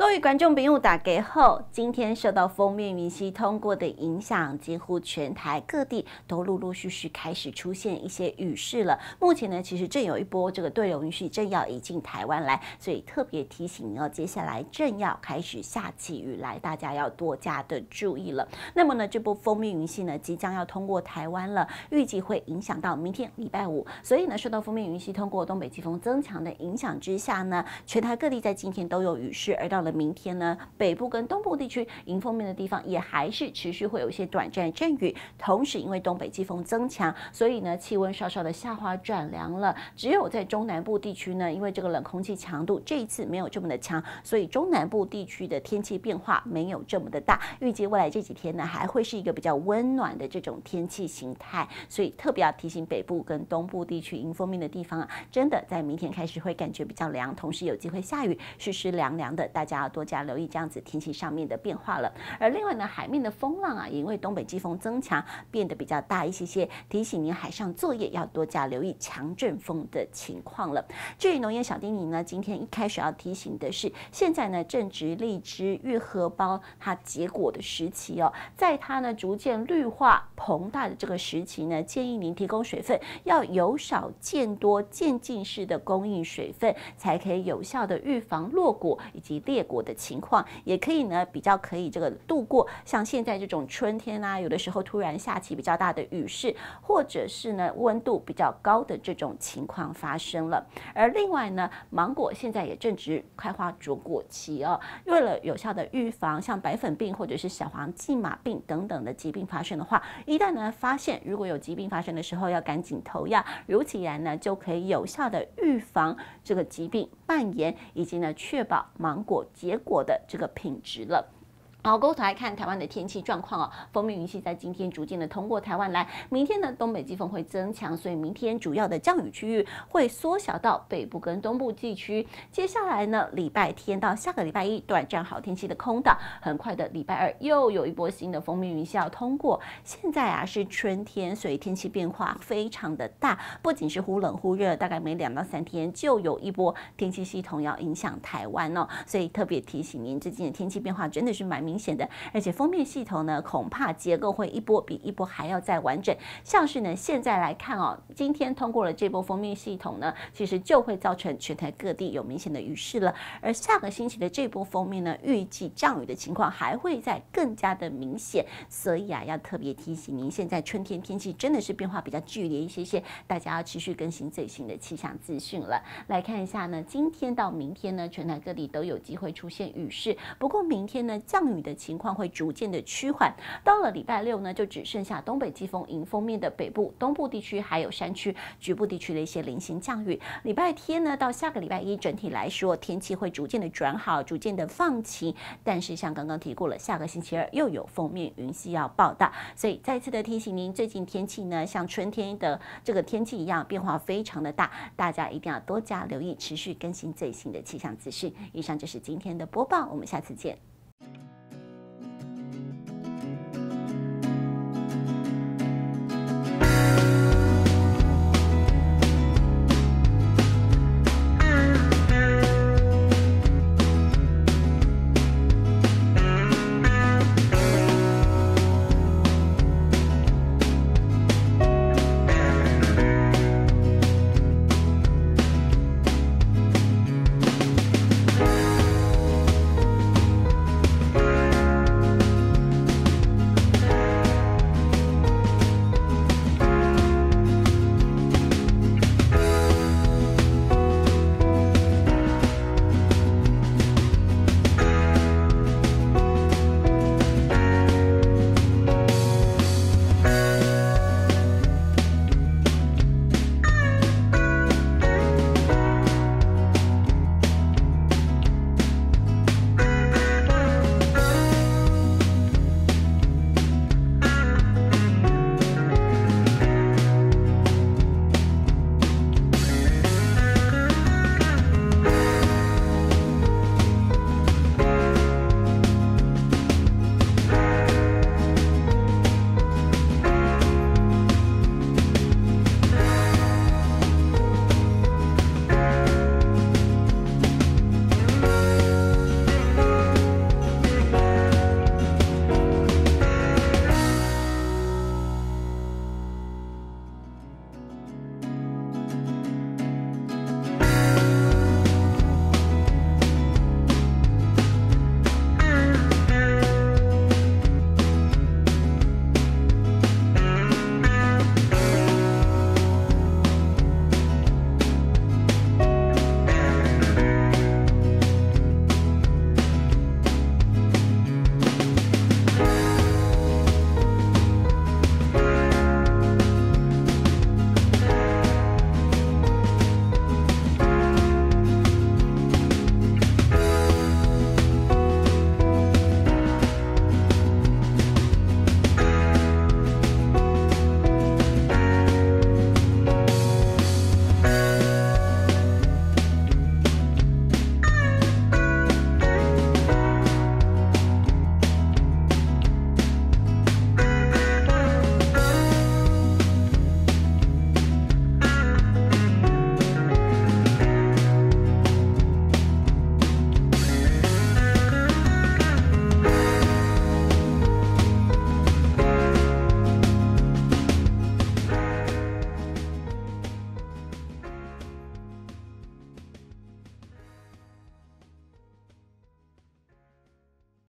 各位观众朋友，大家好！今天受到锋面云系通过的影响，几乎全台各地都陆陆续续开始出现一些雨势了。目前呢，其实正有一波这个对流云系正要移进台湾来，所以特别提醒你哦，接下来正要开始下起雨来，大家要多加的注意了。那么呢，这波锋面云系呢即将要通过台湾了，预计会影响到明天礼拜五。所以呢，受到锋面云系通过东北季风增强的影响之下呢，全台各地在今天都有雨势，而到了明天呢，北部跟东部地区迎风面的地方也还是持续会有一些短暂阵雨。同时，因为东北季风增强，所以呢气温稍稍的下滑转凉了。只有在中南部地区呢，因为这个冷空气强度这一次没有这么的强，所以中南部地区的天气变化没有这么的大。预计未来这几天呢，还会是一个比较温暖的这种天气形态。所以特别要提醒北部跟东部地区迎风面的地方啊，真的在明天开始会感觉比较凉，同时有机会下雨，湿湿凉凉的，大家要多加留意这样子天气上面的变化了。而另外呢，海面的风浪啊，也因为东北季风增强，变得比较大一些，提醒您海上作业要多加留意强阵风的情况了。至于农业小叮咛呢，今天一开始要提醒的是，现在呢正值荔枝、玉荷包它结果的时期哦，在它呢逐渐绿化膨大的这个时期呢，建议您提供水分要由少渐多、渐进式的供应水分，才可以有效的预防落果以及裂果的情况，也可以呢比较可以这个度过像现在这种春天啊，有的时候突然下起比较大的雨势，或者是呢温度比较高的这种情况发生了。而另外呢，芒果现在也正值开花着果期哦，为了有效的预防像白粉病或者是小黄蓟马病等等的疾病发生的话，一旦呢发现如果有疾病发生的时候，要赶紧投药，如其然呢就可以有效的预防这个疾病蔓延，以及呢确保芒果结果的这个品质了。好，过头来看台湾的天气状况哦，锋面云系在今天逐渐的通过台湾来，明天呢东北季风会增强，所以明天主要的降雨区域会缩小到北部跟东部地区。接下来呢，礼拜天到下个礼拜一短暂好天气的空档，很快的礼拜二又有一波新的锋面云系要通过。现在啊是春天，所以天气变化非常的大，不仅是忽冷忽热，大概每2到3天就有一波天气系统要影响台湾哦，所以特别提醒您，最近的天气变化真的是蛮明显的，而且锋面系统呢，恐怕结构会一波比一波还要再完整。像是呢，现在来看哦，今天通过了这波锋面系统呢，其实就会造成全台各地有明显的雨势了。而下个星期的这波锋面呢，预计降雨的情况还会再更加的明显。所以啊，要特别提醒您，现在春天天气真的是变化比较剧烈一些，大家要持续更新最新的气象资讯了。来看一下呢，今天到明天呢，全台各地都有机会出现雨势，不过明天呢，降雨的情况会逐渐的趋缓，到了礼拜六呢，就只剩下东北季风迎风面的北部、东部地区，还有山区局部地区的一些零星降雨。礼拜天呢，到下个礼拜一，整体来说天气会逐渐的转好，逐渐的放晴。但是像刚刚提过了，下个星期二又有锋面云系要报道，所以再次的提醒您，最近天气呢，像春天的这个天气一样，变化非常的大，大家一定要多加留意，持续更新最新的气象资讯。以上就是今天的播报，我们下次见。